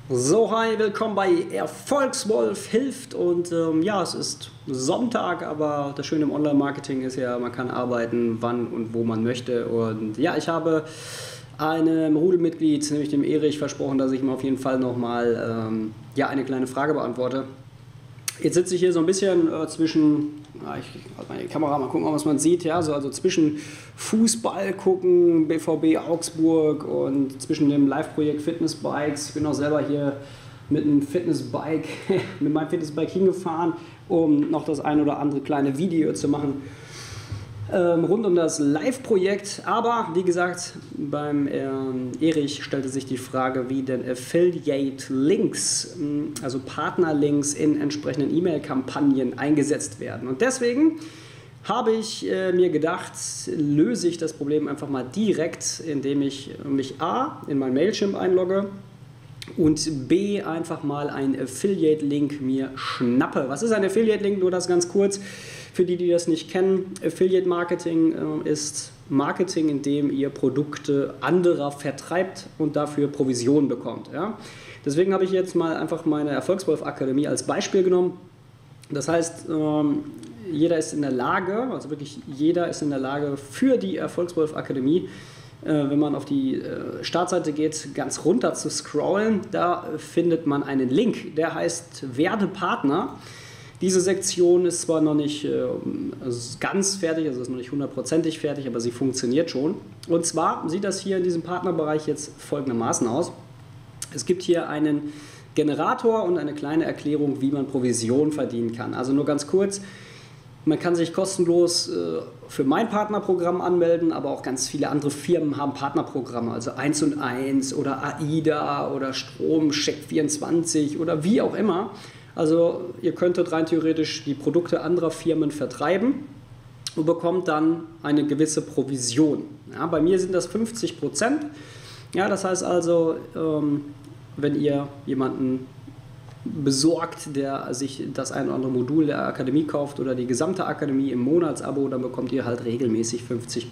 So, hi, willkommen bei Erfolgswolf hilft und ja, es ist Sonntag, aber das Schöne im Online-Marketing ist ja, man kann arbeiten, wann und wo man möchte und ja, ich habe einem Rudelmitglied, nämlich dem Erich, versprochen, dass ich ihm auf jeden Fall nochmal ja, eine kleine Frage beantworte. Jetzt sitze ich hier so ein bisschen zwischen, ich halte meine Kamera mal gucken, was man sieht, ja, so, also zwischen Fußball gucken, BVB Augsburg und zwischen dem Live-Projekt Fitnessbikes. Ich bin auch selber hier mit einem Fitnessbike, mit meinem Fitnessbike hingefahren, um noch das ein oder andere kleine Video zu machen rund um das Live-Projekt. Aber wie gesagt, beim Erich stellte sich die Frage, wie denn Affiliate-Links, also Partnerlinks in entsprechenden E-Mail-Kampagnen eingesetzt werden. Und deswegen habe ich mir gedacht, löse ich das Problem einfach mal direkt, indem ich mich A in mein Mailchimp einlogge und B einfach mal einen Affiliate-Link mir schnappe. Was ist ein Affiliate-Link? Nur das ganz kurz. Für die, die das nicht kennen, Affiliate-Marketing ist Marketing, in dem ihr Produkte anderer vertreibt und dafür Provision bekommt. Ja? Deswegen habe ich jetzt mal einfach meine Erfolgswolf-Akademie als Beispiel genommen. Das heißt, jeder ist in der Lage, also wirklich jeder ist in der Lage für die Erfolgswolf-Akademie, wenn man auf die Startseite geht, ganz runter zu scrollen, da findet man einen Link, der heißt Werde Partner. Diese Sektion ist zwar noch nicht ganz fertig, also ist noch nicht hundertprozentig fertig, aber sie funktioniert schon. Und zwar sieht das hier in diesem Partnerbereich jetzt folgendermaßen aus. Es gibt hier einen Generator und eine kleine Erklärung, wie man Provision verdienen kann. Also nur ganz kurz, man kann sich kostenlos für mein Partnerprogramm anmelden, aber auch ganz viele andere Firmen haben Partnerprogramme, also 1&1 oder AIDA oder Strom, Check24 oder wie auch immer. Also ihr könntet rein theoretisch die Produkte anderer Firmen vertreiben und bekommt dann eine gewisse Provision. Ja, bei mir sind das 50%. Ja, das heißt also, wenn ihr jemanden besorgt, der sich das ein oder andere Modul der Akademie kauft oder die gesamte Akademie im Monatsabo, dann bekommt ihr halt regelmäßig 50%.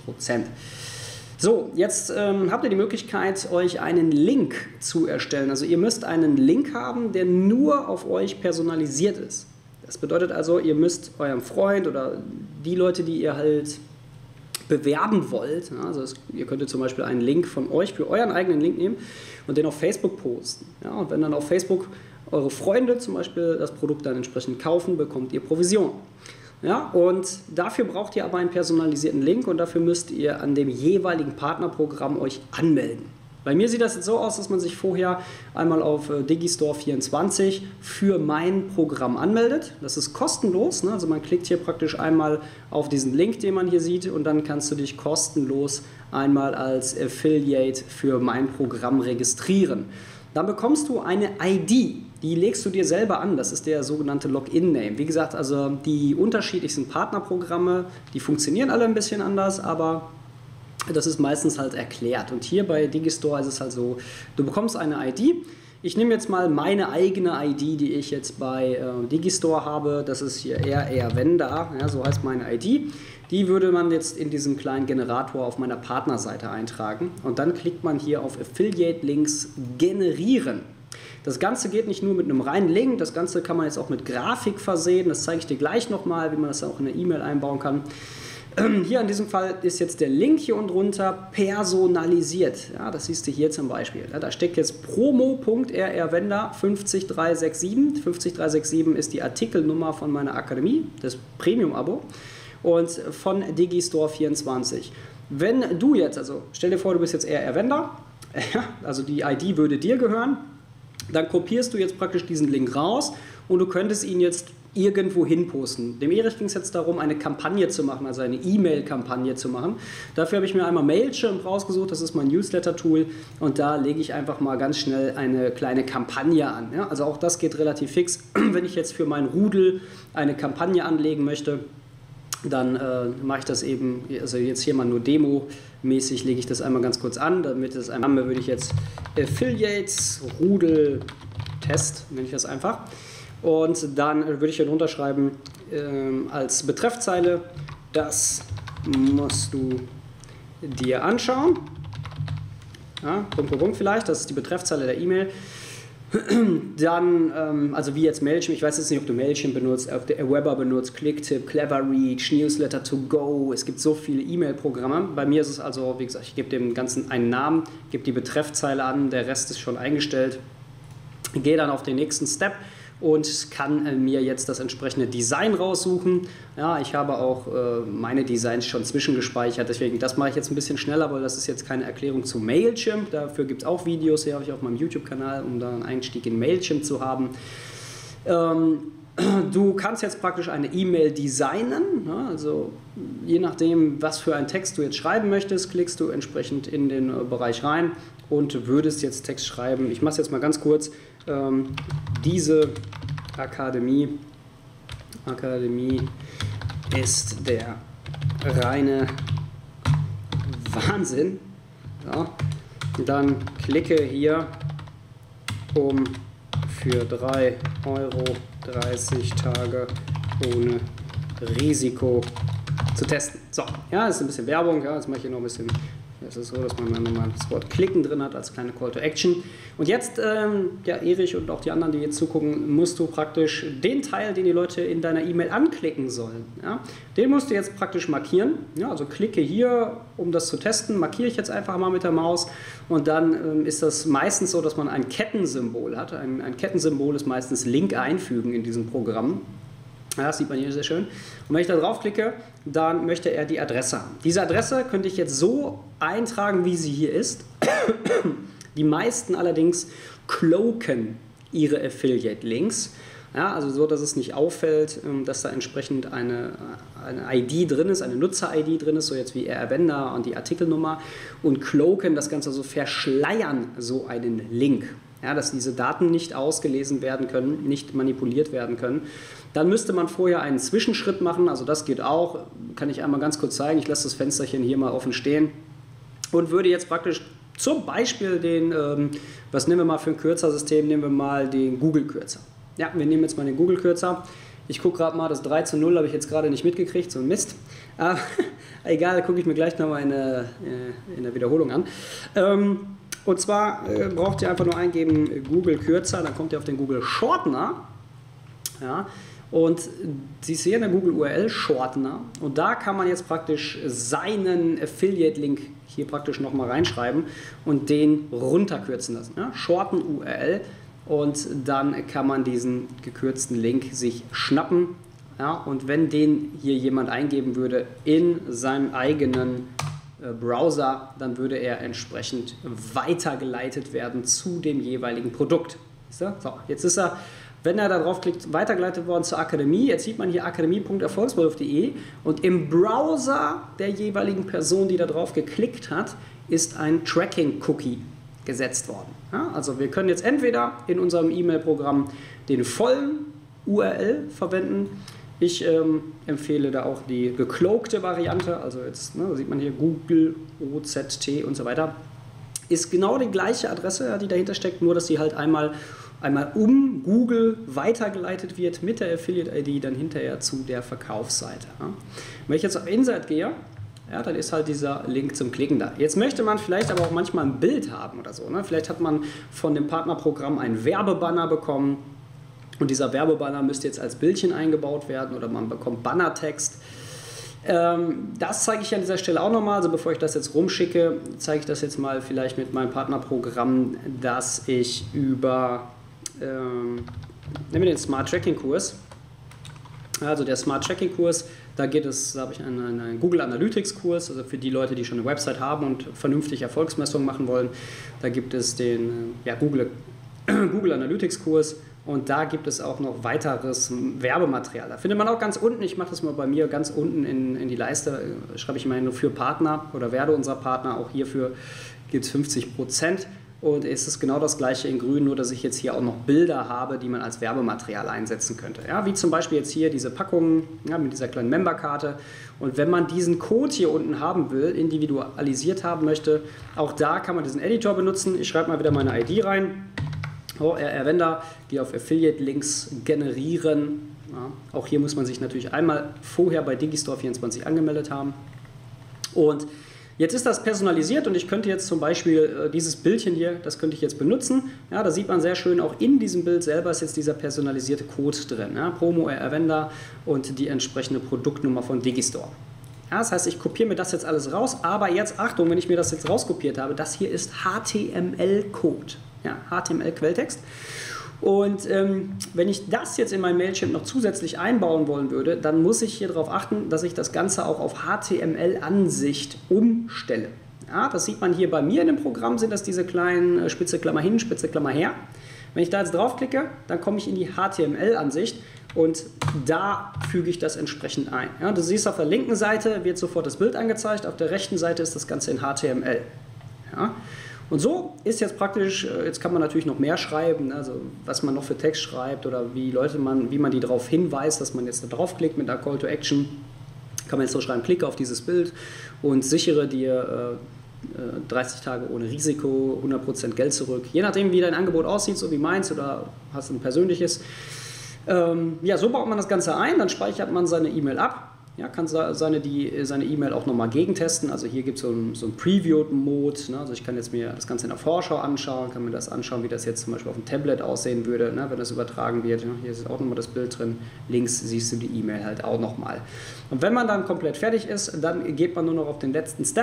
So, jetzt habt ihr die Möglichkeit, euch einen Link zu erstellen. Also ihr müsst einen Link haben, der nur auf euch personalisiert ist. Das bedeutet also, ihr müsst eurem Freund oder die Leute, die ihr halt bewerben wollt, ja, also ihr könntet zum Beispiel einen Link von euch für euren eigenen Link nehmen und den auf Facebook posten. Ja, und wenn dann auf Facebook eure Freunde zum Beispiel das Produkt dann entsprechend kaufen, bekommt ihr Provision. Ja, und dafür braucht ihr aber einen personalisierten Link und dafür müsst ihr an dem jeweiligen Partnerprogramm euch anmelden. Bei mir sieht das jetzt so aus, dass man sich vorher einmal auf Digistore24 für mein Programm anmeldet. Das ist kostenlos, ne? Also man klickt hier praktisch einmal auf diesen Link, den man hier sieht, und dann kannst du dich kostenlos einmal als Affiliate für mein Programm registrieren. Dann bekommst du eine ID, die legst du dir selber an, das ist der sogenannte Login-Name. Wie gesagt, also die unterschiedlichsten Partnerprogramme, die funktionieren alle ein bisschen anders, aber das ist meistens halt erklärt. Und hier bei Digistore ist es halt so, du bekommst eine ID. Ich nehme jetzt mal meine eigene ID, die ich jetzt bei Digistore habe, das ist hier Erwender, ja, so heißt meine ID. Die würde man jetzt in diesem kleinen Generator auf meiner Partnerseite eintragen und dann klickt man hier auf Affiliate Links generieren. Das Ganze geht nicht nur mit einem reinen Link, das Ganze kann man jetzt auch mit Grafik versehen, das zeige ich dir gleich nochmal, wie man das auch in eine E-Mail einbauen kann. Hier in diesem Fall ist jetzt der Link hier unten drunter personalisiert. Ja, das siehst du hier zum Beispiel. Ja, da steckt jetzt promo.rrwender 50367. 50367 ist die Artikelnummer von meiner Akademie, das Premium-Abo, und von Digistore24. Wenn du jetzt, also stell dir vor, du bist jetzt Erwender, also die ID würde dir gehören, dann kopierst du jetzt praktisch diesen Link raus und du könntest ihn jetzt irgendwo hin posten. Dem Erich ging es jetzt darum, eine Kampagne zu machen, also eine E-Mail-Kampagne zu machen. Dafür habe ich mir einmal Mailchimp rausgesucht, das ist mein Newsletter-Tool, und da lege ich einfach mal ganz schnell eine kleine Kampagne an. Ja? Also auch das geht relativ fix. Wenn ich jetzt für mein Rudel eine Kampagne anlegen möchte, dann mache ich das eben, also jetzt hier mal nur Demo-mäßig lege ich das einmal ganz kurz an, damit es einmal würde ich jetzt Affiliates Rudel Test, nenne ich das einfach. Und dann würde ich hier drunter schreiben als Betreffzeile, das musst du dir anschauen. Ja, Punkt vielleicht, das ist die Betreffzeile der E-Mail. Dann, also wie jetzt Mailchimp, ich weiß jetzt nicht, ob du Mailchimp benutzt, ob du Aweber benutzt, Clicktip, Cleverreach, Newsletter to go, es gibt so viele E-Mail-Programme. Bei mir ist es also, wie gesagt, ich gebe dem Ganzen einen Namen, gebe die Betreffzeile an, der Rest ist schon eingestellt, gehe dann auf den nächsten Step und kann mir jetzt das entsprechende Design raussuchen. Ja, ich habe auch meine Designs schon zwischengespeichert, deswegen das mache ich jetzt ein bisschen schneller, weil das ist jetzt keine Erklärung zu Mailchimp. Dafür gibt es auch Videos, die habe ich auf meinem YouTube-Kanal, um da einen Einstieg in Mailchimp zu haben. Du kannst jetzt praktisch eine E-Mail designen, ja, also je nachdem, was für einen Text du jetzt schreiben möchtest, klickst du entsprechend in den Bereich rein und würdest jetzt Text schreiben. Ich mache es jetzt mal ganz kurz. Diese Akademie ist der reine Wahnsinn. Ja. Dann klicke hier, um für 3 Euro 30 Tage ohne Risiko zu testen. So, ja, das ist ein bisschen Werbung. Ja, jetzt mache ich hier noch ein bisschen. Es ist so, dass man dann nochmal das Wort klicken drin hat als kleine Call to Action. Und jetzt, ja, Erich und auch die anderen, die jetzt zugucken, musst du praktisch den Teil, den die Leute in deiner E-Mail anklicken sollen, ja, den musst du jetzt praktisch markieren. Ja, also klicke hier, um das zu testen, markiere ich jetzt einfach mal mit der Maus. Und dann ist das meistens so, dass man ein Kettensymbol hat. Ein Kettensymbol ist meistens Link einfügen in diesem Programm. Ja, das sieht man hier sehr schön. Und wenn ich da drauf klicke, dann möchte er die Adresse haben. Diese Adresse könnte ich jetzt so eintragen, wie sie hier ist. Die meisten allerdings cloaken ihre Affiliate-Links. Ja, also so, dass es nicht auffällt, dass da entsprechend eine ID drin ist, eine Nutzer-ID drin ist, so jetzt wie RR-Vendor und die Artikelnummer. Und cloaken, das Ganze so verschleiern so einen Link. Ja, dass diese Daten nicht ausgelesen werden können, nicht manipuliert werden können. Dann müsste man vorher einen Zwischenschritt machen, also das geht auch, kann ich einmal ganz kurz zeigen, ich lasse das Fensterchen hier mal offen stehen und würde jetzt praktisch zum Beispiel den, was nehmen wir mal für ein Kürzersystem, nehmen wir mal den Google-Kürzer. Ja, wir nehmen jetzt mal den Google-Kürzer. Ich gucke gerade mal, das 3:0 habe ich jetzt gerade nicht mitgekriegt, so ein Mist. Egal, da gucke ich mir gleich nochmal in der Wiederholung an. Und zwar braucht ihr einfach nur eingeben Google Kürzer, dann kommt ihr auf den Google Shortener. Ja, und Sie sehen den Google URL Shortener und da kann man jetzt praktisch seinen Affiliate-Link hier praktisch nochmal reinschreiben und den runterkürzen lassen. Ja, Shorten URL und dann kann man diesen gekürzten Link sich schnappen. Ja, und wenn den hier jemand eingeben würde in seinem eigenen Browser, dann würde er entsprechend weitergeleitet werden zu dem jeweiligen Produkt. So, jetzt ist er, wenn er da drauf klickt, weitergeleitet worden zur Akademie. Jetzt sieht man hier akademie.erfolgswolf.de und im Browser der jeweiligen Person, die da drauf geklickt hat, ist ein Tracking-Cookie gesetzt worden. Ja, also wir können jetzt entweder in unserem E-Mail-Programm den vollen URL verwenden. Ich empfehle da auch die gecloakte Variante, also jetzt sieht man hier Google, OZT und so weiter. Ist genau die gleiche Adresse, die dahinter steckt, nur dass sie halt einmal um Google weitergeleitet wird mit der Affiliate-ID dann hinterher zu der Verkaufsseite. Ja. Wenn ich jetzt auf Insert gehe, ja, dann ist halt dieser Link zum Klicken da. Jetzt möchte man vielleicht aber auch manchmal ein Bild haben oder so. Ne? Vielleicht hat man von dem Partnerprogramm einen Werbebanner bekommen und dieser Werbebanner müsste jetzt als Bildchen eingebaut werden oder man bekommt Bannertext. Das zeige ich an dieser Stelle auch nochmal, also bevor ich das jetzt rumschicke, zeige ich das jetzt mal vielleicht mit meinem Partnerprogramm, dass ich über, nehmen wir den Smart Tracking Kurs, also der Smart Tracking Kurs, da habe ich einen Google Analytics Kurs, also für die Leute, die schon eine Website haben und vernünftig Erfolgsmessungen machen wollen, da gibt es den Google Analytics Kurs. Und da gibt es auch noch weiteres Werbematerial. Da findet man auch ganz unten, ich mache das mal bei mir ganz unten in die Leiste, schreibe ich immer nur für Partner oder werde unser Partner. Auch hierfür gibt es 50%. Und es ist genau das gleiche in grün, nur dass ich jetzt hier auch noch Bilder habe, die man als Werbematerial einsetzen könnte. Ja, wie zum Beispiel jetzt hier diese Packungen mit dieser kleinen Memberkarte. Und wenn man diesen Code hier unten haben will, individualisiert haben möchte, auch da kann man diesen Editor benutzen. Ich schreibe mal wieder meine ID rein. RR-Vendor, gehe auf Affiliate-Links generieren. Ja, auch hier muss man sich natürlich einmal vorher bei Digistore24 angemeldet haben. Und Jetzt ist das personalisiert und ich könnte jetzt zum Beispiel dieses Bildchen hier, das könnte ich jetzt benutzen. Ja, da sieht man sehr schön, auch in diesem Bild selber ist jetzt dieser personalisierte Code drin. Ja, Promo Erwender und die entsprechende Produktnummer von Digistore. Ja, das heißt, ich kopiere mir das jetzt alles raus, aber jetzt Achtung, wenn ich mir das jetzt rauskopiert habe, das hier ist HTML-Code, ja, HTML-Quelltext. Und wenn ich das jetzt in mein Mailchimp noch zusätzlich einbauen wollen würde, dann muss ich hier darauf achten, dass ich das Ganze auch auf HTML-Ansicht umstelle. Ja, das sieht man hier bei mir in dem Programm, sind das diese kleinen Spitze Klammer hin, Spitze Klammer her. Wenn ich da jetzt draufklicke, dann komme ich in die HTML-Ansicht und da füge ich das entsprechend ein. Ja, du siehst, auf der linken Seite wird sofort das Bild angezeigt, auf der rechten Seite ist das Ganze in HTML. Ja. Und so ist jetzt praktisch, jetzt kann man natürlich noch mehr schreiben, also was man noch für Text schreibt oder wie man die darauf hinweist, dass man jetzt da draufklickt mit einer Call to Action, kann man jetzt so schreiben, klicke auf dieses Bild und sichere dir 30 Tage ohne Risiko, 100% Geld zurück, je nachdem wie dein Angebot aussieht, so wie meins oder hast du ein persönliches. Ja, so baut man das Ganze ein, dann speichert man seine E-Mail ab. Ja, kann seine E-Mail auch nochmal gegentesten. Also hier gibt es so einen Preview-Mode. Ne? Also ich kann jetzt mir das Ganze in der Vorschau anschauen, kann mir das anschauen, wie das jetzt zum Beispiel auf dem Tablet aussehen würde, ne? Wenn das übertragen wird. Ja? Hier ist auch nochmal das Bild drin. Links siehst du die E-Mail halt auch nochmal. Und wenn man dann komplett fertig ist, dann geht man nur noch auf den letzten Step.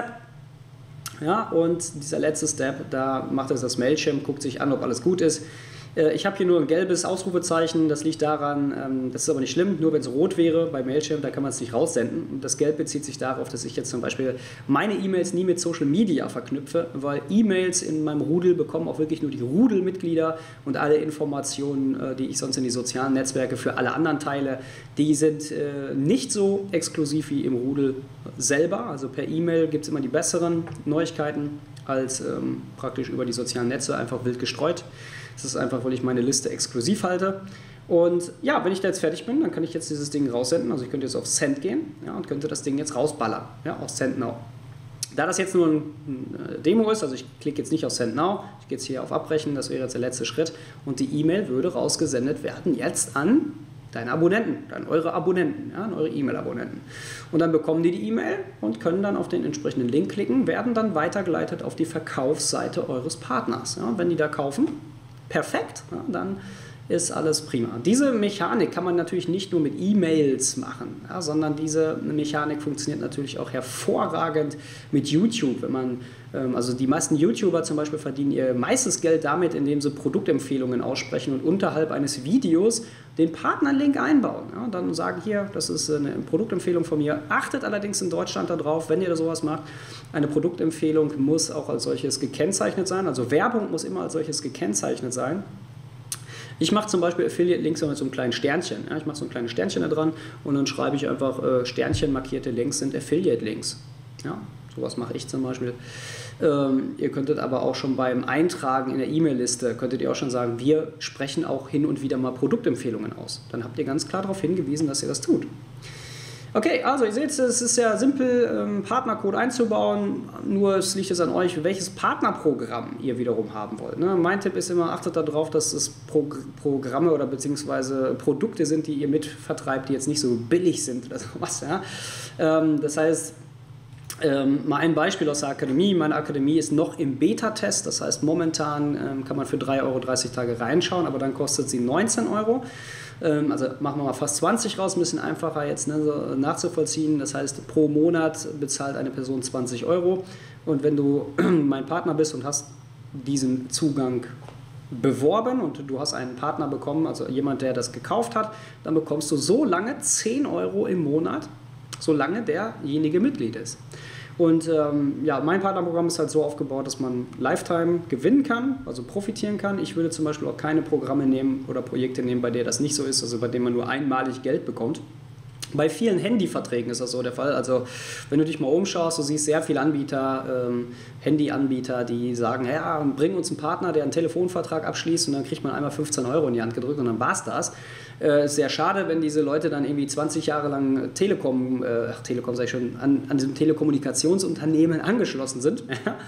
Ja, und dieser letzte Step, da macht es das Mailchimp, guckt sich an, ob alles gut ist. Ich habe hier nur ein gelbes Ausrufezeichen, das liegt daran, das ist aber nicht schlimm, nur wenn es rot wäre bei Mailchimp, da kann man es nicht raussenden. Und das Gelb bezieht sich darauf, dass ich jetzt zum Beispiel meine E-Mails nie mit Social Media verknüpfe, weil E-Mails in meinem Rudel bekommen auch wirklich nur die Rudelmitglieder und alle Informationen, die ich sonst in die sozialen Netzwerke für alle anderen teile, die sind nicht so exklusiv wie im Rudel selber. Also per E-Mail gibt es immer die besseren Neuigkeiten als praktisch über die sozialen Netze einfach wild gestreut. Das ist einfach, weil ich meine Liste exklusiv halte. Und ja, wenn ich da jetzt fertig bin, dann kann ich jetzt dieses Ding raussenden. Also ich könnte jetzt auf Send gehen, ja, und könnte das Ding jetzt rausballern, ja, auf Send Now. Da das jetzt nur ein Demo ist, also ich klicke jetzt nicht auf Send Now, ich gehe jetzt hier auf Abbrechen, das wäre jetzt der letzte Schritt. Und die E-Mail würde rausgesendet werden jetzt an deine Abonnenten, an eure Abonnenten, ja, an eure E-Mail-Abonnenten. Und dann bekommen die E-Mail und können dann auf den entsprechenden Link klicken, werden dann weitergeleitet auf die Verkaufsseite eures Partners. Ja, und wenn die da kaufen, perfekt, ja, dann ist alles prima. Diese Mechanik kann man natürlich nicht nur mit E-Mails machen, ja, sondern diese Mechanik funktioniert natürlich auch hervorragend mit YouTube. Wenn man, also die meisten YouTuber zum Beispiel verdienen ihr meistes Geld damit, indem sie Produktempfehlungen aussprechen und unterhalb eines Videos den Partnerlink einbauen. Ja, dann sagen, hier, das ist eine Produktempfehlung von mir. Achtet allerdings in Deutschland darauf, wenn ihr sowas macht, eine Produktempfehlung muss auch als solches gekennzeichnet sein. Also Werbung muss immer als solches gekennzeichnet sein. Ich mache zum Beispiel Affiliate-Links mit so einem kleinen Sternchen. Ja, ich mache so ein kleines Sternchen da dran und dann schreibe ich einfach, Sternchen markierte Links sind Affiliate-Links. Ja, sowas mache ich zum Beispiel. Ihr könntet aber auch schon beim Eintragen in der E-Mail-Liste, könntet ihr auch schon sagen, wir sprechen auch hin und wieder mal Produktempfehlungen aus. Dann habt ihr ganz klar darauf hingewiesen, dass ihr das tut. Okay, also ihr seht, es ist ja simpel, Partnercode einzubauen, nur es liegt jetzt an euch, welches Partnerprogramm ihr wiederum haben wollt. Ne? Mein Tipp ist immer, achtet darauf, dass es Programme oder beziehungsweise Produkte sind, die ihr mitvertreibt, die jetzt nicht so billig sind oder sowas. Ja? Das heißt, mal ein Beispiel aus der Akademie. Meine Akademie ist noch im Beta-Test, das heißt momentan kann man für 3 Euro 30 Tage reinschauen, aber dann kostet sie 19 Euro. Also machen wir mal fast 20 raus, ein bisschen einfacher jetzt, ne, so nachzuvollziehen. Das heißt, pro Monat bezahlt eine Person 20 Euro. Und wenn du mein Partner bist und hast diesen Zugang beworben und du hast einen Partner bekommen, also jemand, der das gekauft hat, dann bekommst du so lange 10 Euro im Monat, solange derjenige Mitglied ist. Und ja, mein Partnerprogramm ist halt so aufgebaut, dass man Lifetime gewinnen kann, also profitieren kann. Ich würde zum Beispiel auch keine Programme nehmen oder Projekte nehmen, bei der das nicht so ist, also bei denen man nur einmalig Geld bekommt. Bei vielen Handyverträgen ist das so der Fall. Also wenn du dich mal umschaust, du siehst sehr viele Anbieter, Handyanbieter, die sagen, ja, bring uns einen Partner, der einen Telefonvertrag abschließt und dann kriegt man einmal 15 Euro in die Hand gedrückt und dann war's das. Sehr schade, wenn diese Leute dann irgendwie 20 Jahre lang Telekom sag ich schon, an diesem Telekommunikationsunternehmen angeschlossen sind.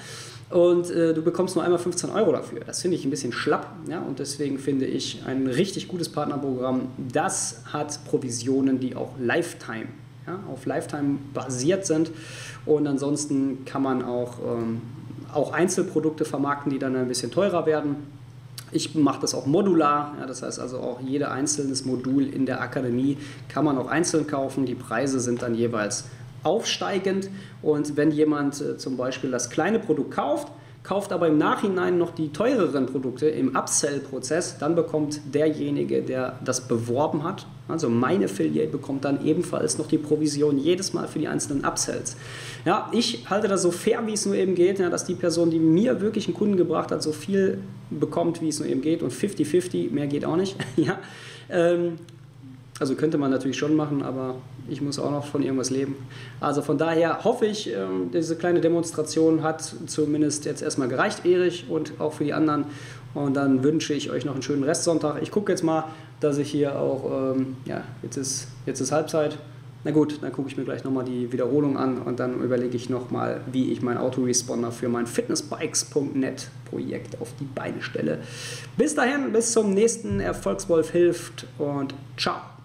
Und du bekommst nur einmal 15 Euro dafür. Das finde ich ein bisschen schlapp. Ja? Und deswegen finde ich ein richtig gutes Partnerprogramm, das hat Provisionen, die auch Lifetime ja, auf Lifetime basiert sind. Und ansonsten kann man auch Einzelprodukte vermarkten, die dann ein bisschen teurer werden. Ich mache das auch modular, ja, das heißt also auch jedes einzelnes Modul in der Akademie kann man auch einzeln kaufen. Die Preise sind dann jeweils aufsteigend und wenn jemand zum Beispiel das kleine Produkt kauft aber im Nachhinein noch die teureren Produkte im Upsell-Prozess, dann bekommt derjenige, der das beworben hat, also mein Affiliate, bekommt dann ebenfalls noch die Provision jedes Mal für die einzelnen Upsells. Ja, ich halte das so fair, wie es nur eben geht, ja, dass die Person, die mir wirklich einen Kunden gebracht hat, so viel bekommt, wie es nur eben geht und 50-50, mehr geht auch nicht. Ja, also könnte man natürlich schon machen, aber ich muss auch noch von irgendwas leben. Also von daher hoffe ich, diese kleine Demonstration hat zumindest jetzt erstmal gereicht, Erich, und auch für die anderen. Und dann wünsche ich euch noch einen schönen Restsonntag. Ich gucke jetzt mal, dass ich hier auch, ja, jetzt ist Halbzeit. Na gut, dann gucke ich mir gleich nochmal die Wiederholung an und dann überlege ich nochmal, wie ich meinen Autoresponder für mein Fitnessbikes.net Projekt auf die Beine stelle. Bis dahin, bis zum nächsten Erfolgswolf hilft und ciao.